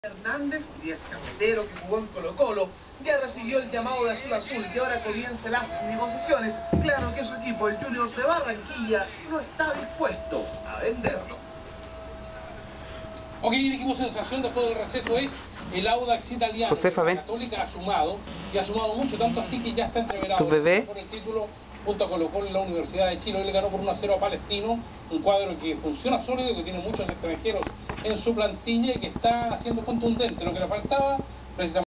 Hernández, 10 carretero que jugó en Colo-Colo, ya recibió el llamado de Azul Azul y ahora comienzan las negociaciones. Claro que su equipo, el Juniors de Barranquilla, no está dispuesto a venderlo. Ok, el equipo sensación después del receso es el Audax italiano. La Católica ha sumado, y ha sumado mucho, tanto así que ya está entreverado por el título junto a Colo-Colo en la Universidad de Chile. Hoy le ganó por 1-0 a Palestino, un cuadro que funciona sólido, que tiene muchos extranjeros en su plantilla y que está siendo contundente. Lo que le faltaba precisamente